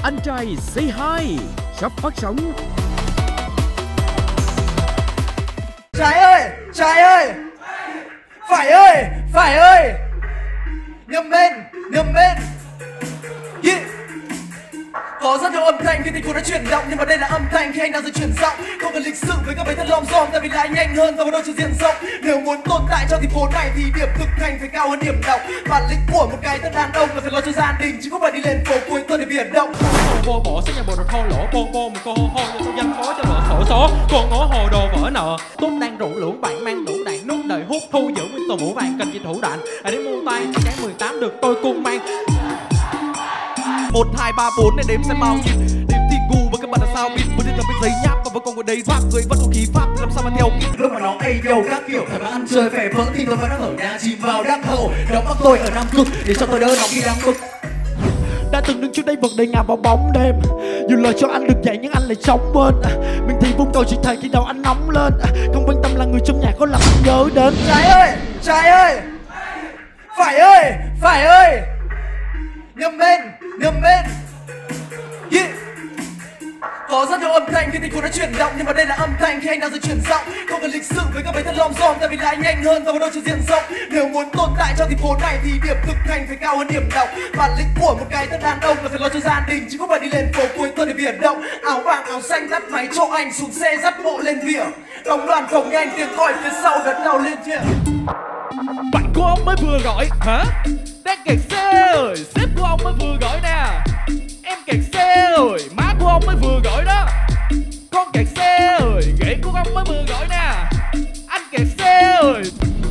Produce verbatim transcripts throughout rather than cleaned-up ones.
Anh trai Say Hi sắp phát sóng. Trái ơi, trái ơi, phải ơi, phải ơi, nhầm bên, nhầm bên. Yeah. Có rất nhiều âm thanh khi tình huống đã chuyển động, nhưng mà đây là âm thanh khi anh đang di chuyển giọng. Không cần lịch sự với các bấy thật lom xom, tại vì lái nhanh hơn và đôi chưa diện rộng. Nếu muốn tồn tại trong thành phố này thì điểm thực hành phải cao hơn điểm động. Bản lĩnh của một cái tên đàn ông là phải lo cho gia đình, chứ không phải đi lên phố cuối tuần để biển động. Vô bộ sẽ nhà bộ đồ thô lỗ, bô bô một cô hô hô cho dân phố cho lọ sổ số. Con ngó hồ đồ vỡ nợ, tốt đang rủ lưỡng bạn mang đủ đạn nút đời hút thu giữ nguyên tù mũ vàng cần chỉ thủ đạn. Ở đến mua tay cái mười tám được tôi cung mang. Một hai ba bốn để đếm xem bao nhiêu, đếm thì gu với các bạn là sao biết một thiên thần bên giấy nháp và với con ngồi đây rap người vẫn có khí pháp thì làm sao mà theo kịp. Lúc mà nó ây dầu các kiểu thoải mái ăn chơi vẻ vỡ thì tôi vẫn đang ở nhà chìm vào đắc hậu. Đóng bắt tôi ở Nam Cực để cho tôi đỡ nó khi đang bực. Đã từng đứng trước đây vực đầy ngả vào bóng đêm, dù lời cho anh được dạy nhưng anh lại sống bên. Mình thì vung cầu chỉ thầy khi đầu anh nóng lên, không quan tâm là người trong nhà có làm anh nhớ đến. Trái ơi, trái ơi, phải ơi, phải ơi, nhầm bên, nhầm bên. Yeah. Có rất nhiều âm thanh khi tình huống đã chuyển động, nhưng mà đây là âm thanh khi anh đang di chuyển giọng. Không cần lịch sự với các bấy thật lom xom, tại vì lái nhanh hơn và đôi chưa diện rộng. Nếu muốn tồn tại trong thành phố này thì điểm thực hành phải cao hơn điểm động. Bản lĩnh của một cái tên đàn ông là phải lo cho gia đình, chứ không phải đi lên phố cuối tuần để biển động. Áo vàng áo xanh dắt máy cho anh xuống xe dắt bộ lên vỉa. Đồng đoàn phồng nhanh tiếng còi phía sau gật đầu lên thuyền. Bạn của ông mới vừa gọi hả? Đang kẹt xe rồi, sếp của ông mới vừa gọi nè. Em kẹt xe rồi, má của ông mới vừa gọi đó. Con kẹt xe rồi, ghế của ông mới vừa gọi nè. Anh kẹt xe rồi.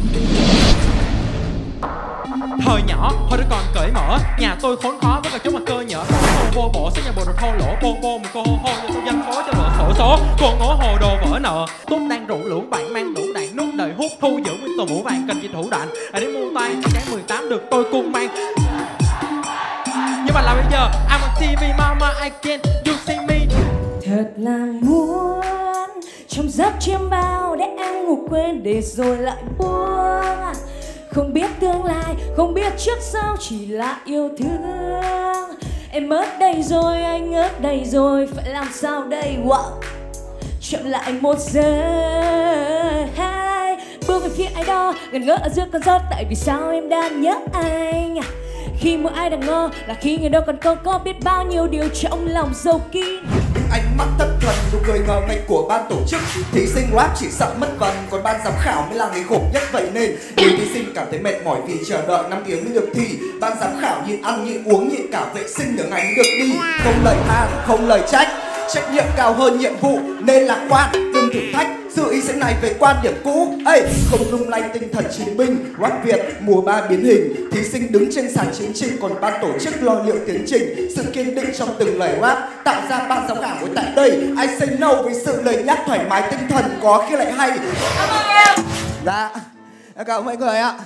Thời nhỏ, hồi đó còn cởi mở, nhà tôi khốn khó với cả chống mặt cơ nhở. Vô bộ sẽ nhà bộ đồ thô lỗ, bô bô một cô hô hô cho dân phố cho lọ sổ số. Con ngó hồ đồ vỡ nợ, tốt đang rủ lưỡng bạn mang đủ đạn nút đời hút thu giữ nguyên tù mũ vàng cần chỉ thủ đạn. Ở đến mua tay cái mười tám được tôi cung mang. Nhưng mà là bây giờ I'm on ti vi mama I can't you see me. Thật là muốn trong giấc chiêm bao để em ngủ quên để rồi lại buông. Không biết tương lai, không biết trước sau, chỉ là yêu thương. Em mất đây rồi, anh ngớt đây rồi, phải làm sao đây? Wow. Chậm lại một giây, hai bước về phía ai đó, gần ngỡ ở giữa con gió. Tại vì sao em đang nhớ anh? Khi mỗi ai đang ngơ là khi người đâu còn có có biết bao nhiêu điều trong lòng sâu kín. Ánh mắt thất thần, nụ cười ngờ nghệch của ban tổ chức. Thí sinh rap chỉ sợ mất vần, còn ban giám khảo mới là người khổ nhất. Vậy nên nếu thí sinh cảm thấy mệt mỏi vì chờ đợi năm tiếng mới được thì ban giám khảo nhịn ăn nhịn uống nhịn cả vệ sinh nửa ngày mới được đi. Không lời than, không lời trách, trách nhiệm cao hơn nhiệm vụ nên lạc quan, đừng thử thách sự hy sinh này về quan điểm cũ. Ê, không lung lay tinh thần chiến binh. Rap Việt mùa ba biến hình, thí sinh đứng trên sàn chiến trình, còn ban tổ chức lo liệu tiến trình. Sự kiên định trong từng lời rap tạo ra ban giám khảo của tại đây. I say no với sự lời nhắc thoải mái tinh thần có khi lại hay. Cảm ơn em. Dạ, cảm ơn mọi người ạ.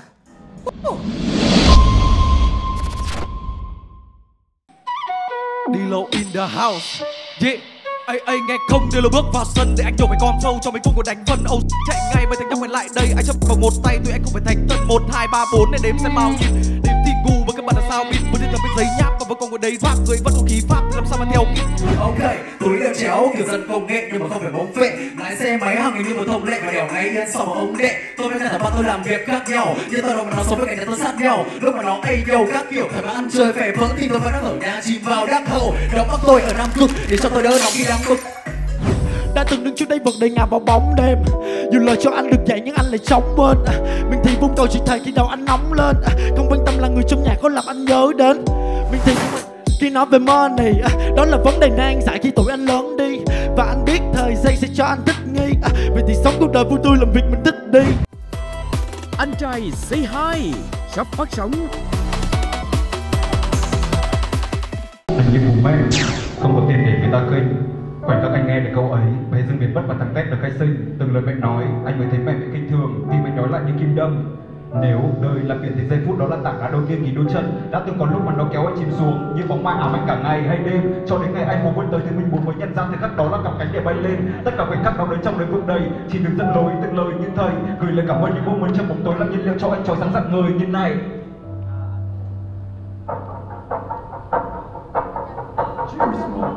Dilo in the house. Yeah. Ây ây nghe không đưa lô bước vào sân để anh nhổ mày con trâu cho mình không có đánh phân. Âu chạy ngay mấy thằng nhóc quay lại đây, anh chấp vào một tay tuy anh không phải thành tân. Một hai ba bốn để đếm xem bao nhiêu, đếm thì gu với các bạn là sao biết một thiên thần bên giấy nháp và với con ngồi đây rap người vẫn có khí pháp thì làm sao mà theo kịp. Ok, túi là chéo kiểu dân công nghệ nhưng mà không phải bóng vệ. Lái xe máy hàng như một thông lệ và đèo ngay yên sau một ông đệ. Tôi với cả thằng bạn tôi làm việc khác nhau, nhưng tôi đâu mà nó sống với cảnh này tôi sát nhau. Lúc mà nó ây dầu các kiểu thoải mái ăn chơi vẻ vỡ thì tôi vẫn đang ở nhà chìm vào đắc hậu. Đóng bắt tôi ở Nam Cực để cho tôi đỡ nó khi đang bực. Đã từng đứng trước đây vực đầy ngả vào bóng đêm, dù lời cho anh được dạy nhưng anh lại sống bên. Mình thì vung cầu chỉ thầy khi đầu anh nóng lên, không quan tâm là người trong nhà có làm anh nhớ đến. Mình thì khi nói về money, đó là vấn đề nan giải khi tuổi anh lớn đi. Và anh biết thời gian sẽ cho anh thích nghi, vậy thì sống cuộc đời vui tươi làm việc mình thích đi. Anh trai Say Hi sắp phát sóng. Anh như bố mẹ không có tiền để người ta kinh. Khoảnh khắc anh nghe được câu ấy, bé dưng biến mất và thằng Tết được khai sinh. Từng lời mẹ nói, anh mới thấy mẹ bị kinh thường, tim anh nói lại như kim đâm. Nếu đời là biển thì giây phút đó là tảng đá đầu tiên ký đôi chân. Đã từng có lúc mà nó kéo anh chìm xuống, như bóng ma ảo anh cả ngày hay đêm. Cho đến ngày anh muốn quên tới thì mình muốn mới nhận ra thời khắc đó là cặp cánh để bay lên. Tất cả khoảnh khắc đó đến trong đời vực đầy, chỉ đừng dẫn lối từng lời như thầy. Gửi lời cảm ơn những moment trong bóng tối làm nhiên liệu cho anh trói sáng rạng ngời như này. Cheers.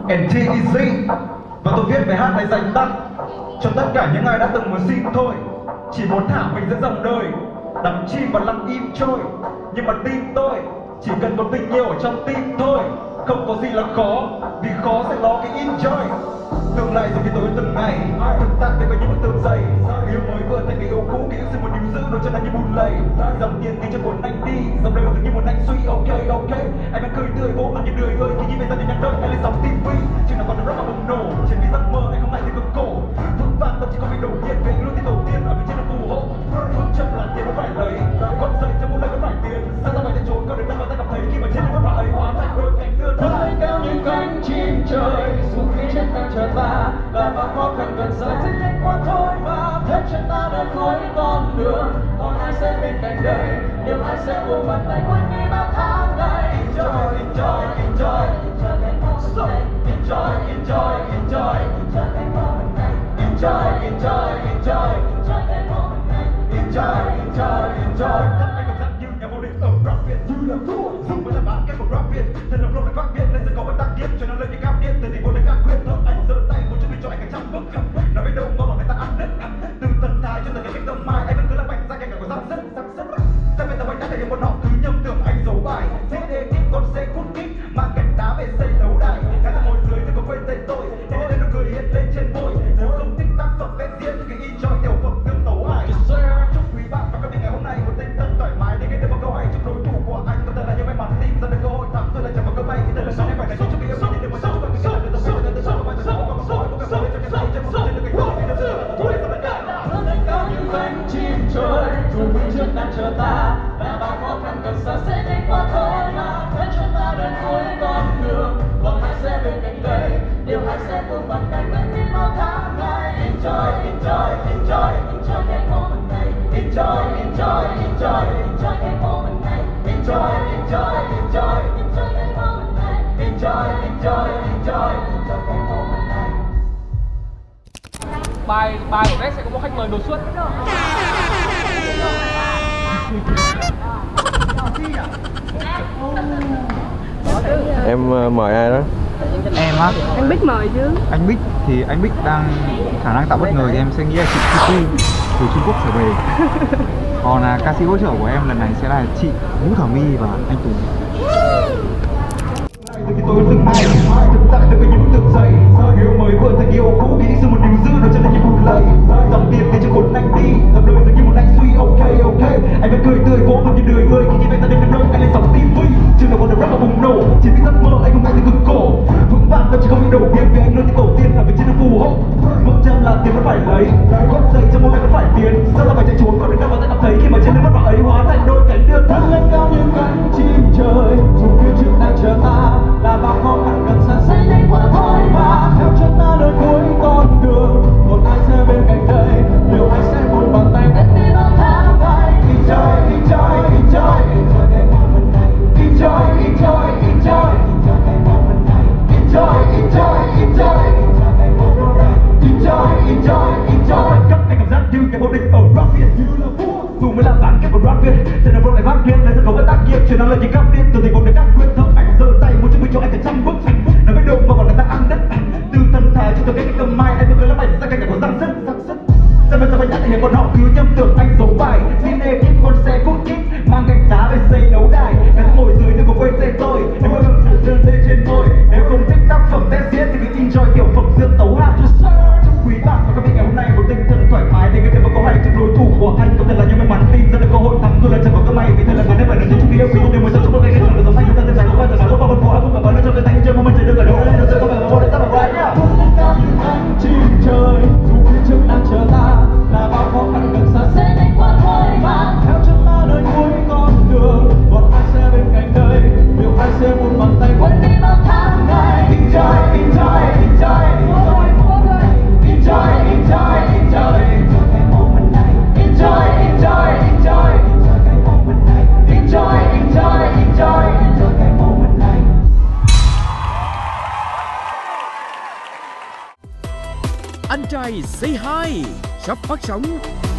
and T Easy. Và tôi viết bài hát này dành tặng cho tất cả những ai đã từng muốn xin thôi, chỉ muốn thả mình giữa dòng đời, đắm chìm và lặng im trôi. Nhưng mà tin tôi, chỉ cần có tình yêu ở trong tim thôi, không có gì là khó, vì khó sẽ lo cái enjoy. Tương lai rồi khi tôi từng ngày, thực tại đây có những bức tường dày. Yêu mới vừa thành cái yêu cũ, ký ức xin một níu giữ đôi chân anh như bùn lầy. Dòng tiền tí cho cuốn anh đi, dòng đời dường như một anh suy. Ok ok, anh vẫn cười tươi vỗ mặt như đời ơi. Khi nhìn về gia đình nhắn đợi anh lên sóng ti vi, chừng nào còn được rock mà bùng nổ. Trên vì giấc mơ anh không lại gì cực cổ, vững vàng tâm chỉ có việc đầu tiên. Về luônที่tổ tiên ở bên trên là phù hộ. Phương châm là tiền vẫn phải lấy, con dậy cho mỗi lời vẫn phải tiền. Sao ra ngoài chạy trốn còn được đâu mà ta cảm thấy khi mà trên vẫn phải ấy hóa thành đôi cánh đưa bay cao như cánh chim trời. Dù khi chết đang chờ ta là bao khó khăn gần xa sẽ nhanh qua thôi mà theo chân ta đến cuối con đường. Còn ai sẽ bên cạnh đây, nếu ai sẽ buông bàn tay quên đi bao tháng ngày. Enjoy, enjoy, enjoy, enjoy cái moment này. Enjoy, enjoy, enjoy, enjoy cái moment này. Enjoy, enjoy, enjoy, enjoy cái moment này. Enjoy, enjoy, enjoy. Các anh cảm giác như nhà vô địch ở rap Việt, như là thua dùng với là bán kết của rap Việt. Thân là flow lại phát biết lên sân khấu với tác kiếp cho nó lên như cao điên. Từ tình vô địch các quyết thợ anh giơ tay muốn chuẩn bị cho anh cả trăm bước. Nói với đâu mà người ta ăn đứt. Từ thần thái cho tới cái cách tầm mai anh vẫn cứ là bạch ra kèm cả của răng rất răng rất. Xem bên tầm anh đã thể hiện một họ cứ nhầm tưởng anh giấu bài. Thế để kíp con xe cút kíp mang gạch đá về xây đấu đài. Cái thằng ngồi dưới đừng có quên tên tôi để lên nụ cười hiện lên trên môi. Nếu không thích tác phẩm vẽ diễn thì cứ enjoy tiểu phẩm dương tấu hài. Chúc quý bạn và các vị ngày hôm nay một tinh thần thoải mái để nghe được một câu hỏi trong đối thủ của anh có thể là những may mắn tìm ra được cơ hội thắng rồi lại chẳng có cơ may thì đây là sao em phải là những chút yêu thương để một số và cái được sự được sự và sự có cơ hội có cơ hội cho cái tay trên một trên được cái cơ hội được sự tôi sẽ tất cả lên cao như cánh chim trời. Dù phía trước đang chờ ta là bao khó khăn cần xa sẽ nhanh qua thôi mà theo chân ta đến cuối con đường. Còn ai sẽ bên cạnh đây, điều ai sẽ cùng bàn tay quên đi bao tháng ngày. Enjoy, enjoy, enjoy, enjoy cái moment này. Enjoy, enjoy, enjoy, enjoy cái moment này. Enjoy, enjoy, enjoy, enjoy cái moment này. Enjoy, enjoy, enjoy, enjoy cái moment này. Bài bài của Red sẽ có một khách mời đột xuất. Em uh, mời ai đó? Em á? Anh Bích mời chứ. Anh Bích thì anh Bích đang khả năng tạo bất ngờ thì em sẽ nghĩ là chị Kitty từ Trung Quốc trở về. Còn là ca sĩ hỗ trợ của em lần này sẽ là chị Vũ Thảo My và anh Tùng. Tôi từng ngày thực tại tôi có những bức tường dày. Yêu mới vừa thành yêu cũ, ký ức một níu giữ đôi chân anh như bùn lầy. Dòng tiền tí cho cuốn anh đi, dòng đời dường như một anh suy. Ok ok, anh vẫn cười tươi vỗ mặt như đời ơi. Khi nhìn về gia đình đợi anh lên sóng ti vi, chừng nào còn được rap mà bùng nổ. Chỉ vì giấc mơ anh không ngại gì cực cổ, vững vàng tâm chỉ có việc đầu tiên. Vì anh luônที่tổ tiên ở bên trên là phù hộ. Phương châm là tiền vẫn phải lấy, con dậy cho mỗi ngày vẫn phải tiến. Sao là phải chạy trốn còn được đâu mà ta cảm thấy khi mà trên nước mắt ấy hóa thành đôi cánh đưa thân lên cao như cánh chim trời. Dù phía trước đang chờ ta là bao khó khăn gần xa sẽ nhanh qua thôi mà theo chân ta đến cuối con đường. Còn ai sẽ bên cạnh đây, liệu ai sẽ buông bàn tay quét đi bao tháng ngày. Enjoy, enjoy, enjoy, enjoy cái moment này. Enjoy, enjoy, enjoy, enjoy cái moment này. Enjoy, enjoy, enjoy, enjoy cái moment này. Enjoy, enjoy, enjoy. Các anh cảm giác như cái vô địch ở rap Việt, như là vua dù mới là bán kết của rap Việt. Thế là lại phát hiện lên sân khấu với tác nghiệp chuyện nó lên như cáp điên. Từ thành phố đến các quyết thợ anh giơ tay muốn chuẩn bị cho anh cả trăm bước. Nói với đâu mà còn người ta ăn đất. Từ thần thái cho tới cái cầm mai anh vẫn cứ là bảnh ra cạnh cả của răng rất răng rất. Xem bên sau anh đã thể hiện còn họ cứ nhầm tưởng anh giấu bài. Xin em kíp con xe cút kíp mang gạch đá về xây đấu đài. Cái ngồi dưới đừng có quên tên tôi nếu mà đừng đơn lên trên môi. Nếu không thích tác phẩm vẽ diễn thì cứ enjoy tiểu phẩm dương tấu hát. Chúc quý bạn và các vị ngày hôm nay một tinh thần thoải mái để nghe được một câu hay trong đối thủ của anh có thể là những may mắn tìm ra được cơ hội thắng rồi lại chẳng có cơ may vì thế là người nên phải được chúc yêu quý một điều mới trong một ngày kết hợp được giống anh chúng ta sẽ giải qua từ nào qua con phố không cả bắn cho cái tay chơi mà mình chơi được ở đâu đây được chơi có vẻ một để sắp vào right nhá. Anh chim trời dù phía trước đang chờ ta là bao khó khăn gần xa sẽ nhanh qua thôi mà theo chân ta đến cuối con đường. Còn ai sẽ bên cạnh đây, liệu ai sẽ buông bàn tay quên đi bao tháng ngày. Enjoy, enjoy, enjoy, enjoy, enjoy, enjoy, enjoy, enjoy cái moment này. Enjoy, enjoy, enjoy, enjoy cái moment này. Enjoy, enjoy, enjoy, enjoy cái moment này. Anh trai Say Hi sắp phát sóng